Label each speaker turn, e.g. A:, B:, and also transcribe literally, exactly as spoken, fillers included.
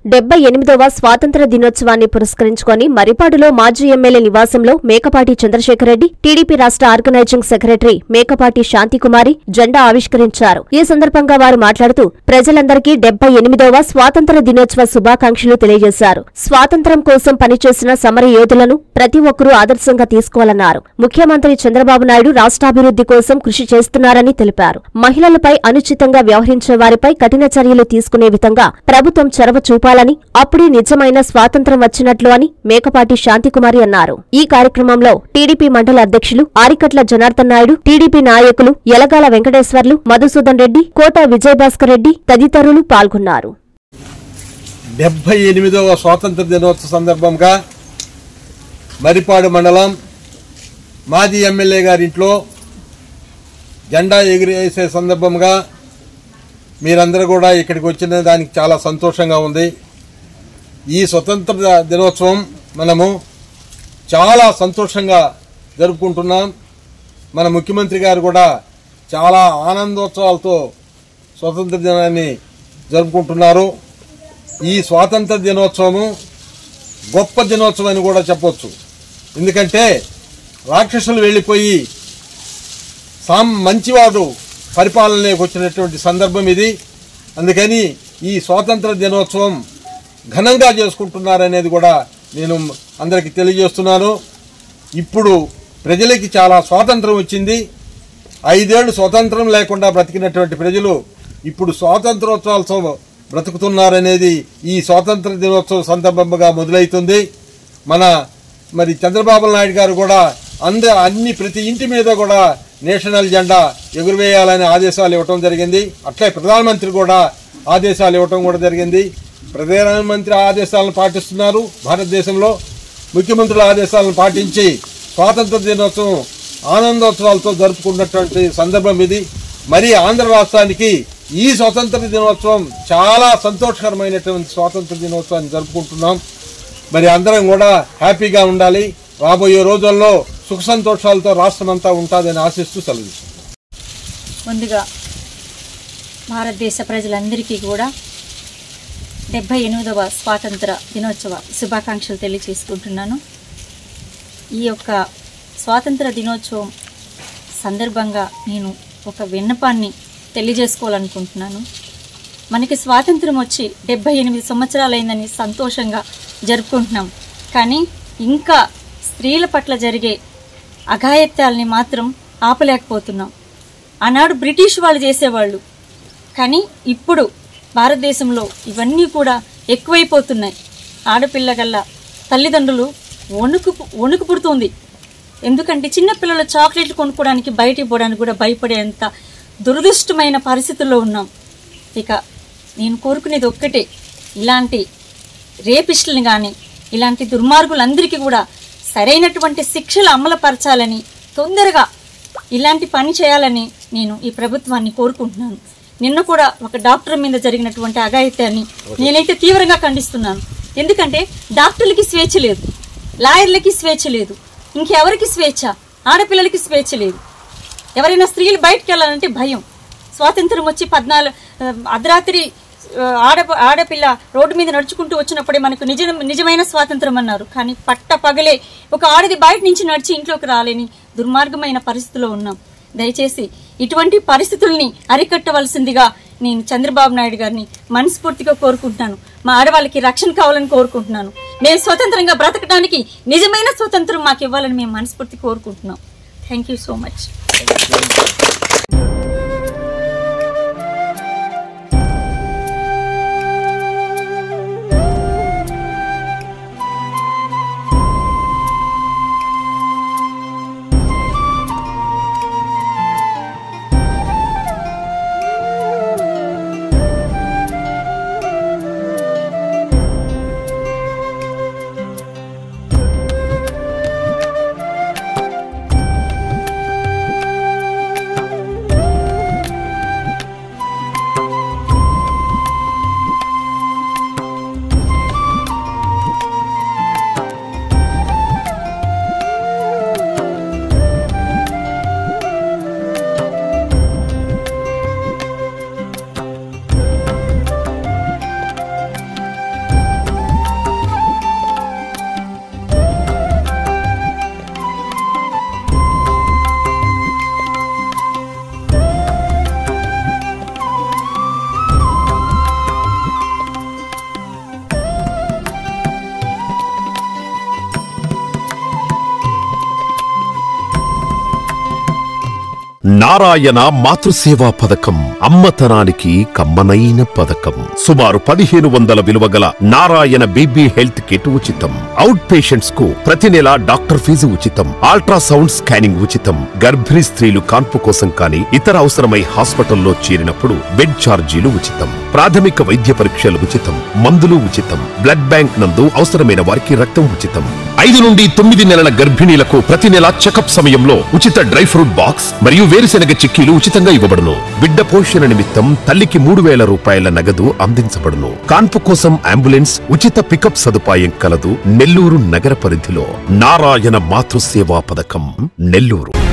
A: డెబ్బై ఎనిమిదవ స్వాతంత్ర దినోత్సవాన్ని పురస్కరించుకొని మరిపాడులో మాజీ ఎమ్మెల్యే నివాసంలో మేకపాటి చంద్రశేఖరరెడ్డి, టీడీపీ రాష్ట్ర ఆర్గనైజింగ్ సెక్రటరీ మేకపాటి శాంతికుమారి జెండా ఆవిష్కరించారు. ఈ సందర్భంగా వారు మాట్లాడుతూ ప్రజలందరికీ డెబ్బై ఎనిమిదవ స్వాతంత్ర దినోత్సవ శుభాకాంక్షలు తెలియజేశారు. స్వాతంత్ర్యం కోసం పనిచేసిన సమర యోధులను ప్రతి ఒక్కరూ ఆదర్శంగా తీసుకోవాలన్నారు. ముఖ్యమంత్రి చంద్రబాబు నాయుడు రాష్ట్రాభివృద్ధి కోసం కృషి చేస్తున్నారని తెలిపారు. మహిళలపై అనుచితంగా వ్యవహరించే వారిపై కఠిన చర్యలు తీసుకునే విధంగా ప్రభుత్వం చొరవ చూపాలని, అప్పుడే నిజమైన స్వాతంత్ర్యం వచ్చినట్లు అని మేకపాటి శాంతికుమారి అన్నారు. ఈ కార్యక్రమంలో టీడీపీ మండల అధ్యక్షులు ఆరికట్ల జనార్దన్ నాయుడు, టీడీపీ నాయకులు యలగాల వెంకటేశ్వర్లు, మధుసూదన్ రెడ్డి, కోట విజయభాస్కర్ రెడ్డి తదితరులు పాల్గొన్నారు.
B: డెబ్బై ఎనిమిదవ స్వాతంత్ర దినోత్సవ సందర్భంగా మరిపాడు మండలం మాజీ ఎమ్మెల్యే గారింట్లో జెండా ఎగిరేసే సందర్భంగా మీరందరూ కూడా ఇక్కడికి వచ్చిన దానికి చాలా సంతోషంగా ఉంది. ఈ స్వతంత్ర దినోత్సవం మనము చాలా సంతోషంగా జరుపుకుంటున్నాం. మన ముఖ్యమంత్రి గారు కూడా చాలా ఆనందోత్సవాలతో స్వతంత్ర దినాన్ని జరుపుకుంటున్నారు. ఈ స్వాతంత్ర దినోత్సవము గొప్ప దినోత్సవం అని కూడా చెప్పొచ్చు. ఎందుకంటే రాక్షసులు వెళ్లిపోయి సాం మంచివాడు పరిపాలనలోకి వచ్చినటువంటి సందర్భం ఇది. అందుకని ఈ స్వాతంత్ర దినోత్సవం ఘనంగా చేసుకుంటున్నారనేది కూడా నేను అందరికీ తెలియజేస్తున్నాను. ఇప్పుడు ప్రజలకి చాలా స్వాతంత్రం వచ్చింది. ఐదేళ్లు స్వాతంత్రం లేకుండా బ్రతికినటువంటి ప్రజలు ఇప్పుడు స్వాతంత్రోత్సవాలతో బ్రతుకుతున్నారనేది ఈ స్వాతంత్ర దినోత్సవం సందర్భంగా మొదలవుతుంది. మన మరి చంద్రబాబు నాయుడు గారు కూడా అంద అన్ని ప్రతి ఇంటి మీద కూడా నేషనల్ జెండా ఎగురవేయాలని ఆదేశాలు ఇవ్వటం జరిగింది. అట్లే ప్రధానమంత్రి కూడా ఆదేశాలు ఇవ్వటం కూడా జరిగింది. ప్రధానమంత్రి ఆదేశాలను పాటిస్తున్నారు. భారతదేశంలో ముఖ్యమంత్రుల ఆదేశాలను పాటించి స్వాతంత్ర దినోత్సవం ఆనందోత్సవాలతో జరుపుకున్నటువంటి సందర్భం ఇది. మరి ఆంధ్ర రాష్ట్రానికి ఈ స్వాతంత్ర దినోత్సవం చాలా సంతోషకరమైనటువంటి స్వాతంత్ర దినోత్సవాన్ని జరుపుకుంటున్నాం. మరి అందరం కూడా హ్యాపీగా ఉండాలి. రాబోయే రోజుల్లో సుఖ సంతోషాలతో రాష్ట్రం అంతా ఉంటుందని ఆశిస్తూ సెలవు.
C: ముందుగా భారతదేశ ప్రజలందరికీ కూడా డెబ్బై ఎనిమిదవ స్వాతంత్ర దినోత్సవ శుభాకాంక్షలు తెలియజేసుకుంటున్నాను. ఈ యొక్క స్వాతంత్ర దినోత్సవం సందర్భంగా నేను ఒక విన్నపాన్ని తెలియజేసుకోవాలనుకుంటున్నాను. మనకి స్వాతంత్రం వచ్చి డెబ్బై ఎనిమిది సంవత్సరాలైందని సంతోషంగా జరుపుకుంటున్నాం. కానీ ఇంకా స్త్రీల పట్ల జరిగే అఘాయిత్యాలని మాత్రం ఆపలేకపోతున్నాం. ఆనాడు బ్రిటిష్ వాళ్ళు చేసేవాళ్ళు, కానీ ఇప్పుడు భారతదేశంలో ఇవన్నీ కూడా ఎక్కువైపోతున్నాయి. ఆడపిల్ల గల్ల తల్లిదండ్రులు వణుకు వణుకు పుడుతుంది. ఎందుకంటే చిన్నపిల్లల చాక్లెట్లు కొనుక్కోవడానికి బయటికి పోవడానికి కూడా భయపడేంత దురదృష్టమైన పరిస్థితుల్లో ఉన్నాం. ఇక నేను కోరుకునేది ఒక్కటే, ఇలాంటి రేపిస్టులను కానీ ఇలాంటి దుర్మార్గులందరికీ కూడా సరైనటువంటి శిక్షలు అమలుపరచాలని, తొందరగా ఇలాంటి పని చేయాలని నేను ఈ ప్రభుత్వాన్ని కోరుకుంటున్నాను. నిన్న కూడా ఒక డాక్టర్ మీద జరిగినటువంటి అఘాయిత్యాన్ని నేనైతే తీవ్రంగా ఖండిస్తున్నాను. ఎందుకంటే డాక్టర్లకి స్వేచ్ఛ లేదు, లాయర్లకి స్వేచ్ఛ లేదు, ఇంకెవరికి స్వేచ్ఛ? ఆడపిల్లలకి స్వేచ్ఛ లేదు. ఎవరైనా స్త్రీలు బయటకు వెళ్ళాలంటే భయం. స్వాతంత్రం వచ్చి పద్నాలుగు అర్ధరాత్రి ఆడ ఆడపిల్ల రోడ్డు మీద నడుచుకుంటూ వచ్చినప్పుడే మనకు నిజ నిజమైన స్వాతంత్రం అన్నారు. కానీ పట్ట పగలే ఒక ఆడది బయట నుంచి నడిచి ఇంట్లోకి రాలేని దుర్మార్గమైన పరిస్థితిలో ఉన్నాం. దయచేసి ఇటువంటి పరిస్థితుల్ని అరికట్టవలసిందిగా నేను చంద్రబాబు నాయుడు గారిని మనస్ఫూర్తిగా కోరుకుంటున్నాను. మా ఆడవాళ్ళకి రక్షణ కావాలని కోరుకుంటున్నాను. మేము స్వతంత్రంగా బ్రతకడానికి నిజమైన స్వతంత్రం మాకు ఇవ్వాలని మేము మనస్ఫూర్తి కోరుకుంటున్నాం. Thank you so much.
D: Narayana Matruseva పథకం అమ్మతనానికి కమ్మనైన పథకం. సుమారు పదిహేను వందల విలువ గల నారాయణ బీబీ హెల్త్ కిట్ ఉచితం. అవుట్ పేషెంట్స్ కు ప్రతి నెల డాక్టర్ ఫీజు ఉచితం. అల్ట్రాసౌండ్ స్కానింగ్ ఉచితం. గర్భిణీ స్త్రీలు కాన్పు కోసం కానీ ఇతర అవసరమై హాస్పిటల్లో చేరినప్పుడు బెడ్ ఛార్జీలు ఉచితం. ప్రాథమిక వైద్య పరీక్షలు ఉచితం. మందులు ఉచితం. బ్లడ్ బ్యాంక్ నందు అవసరమైన వారికి రక్తం ఉచితం. ఐదు నుండి తొమ్మిది నెలల గర్భిణీలకు ప్రతి నెల చెకప్ సమయంలో ఉచిత డ్రై ఫ్రూట్ బాక్స్ మరియు వేరుశెనగ చిక్కీలు ఉచితంగా ఇవ్వబడును. బిడ్డ పోషణ నిమిత్తం తల్లికి మూడు వేల రూపాయల నగదు అందించబడును. కాన్పు కోసం అంబులెన్స్ ఉచిత పికప్ సదుపాయం కలదు. నెల్లూరు నగర పరిధిలో నారాయణ మాతృసేవా పథకం, నెల్లూరు.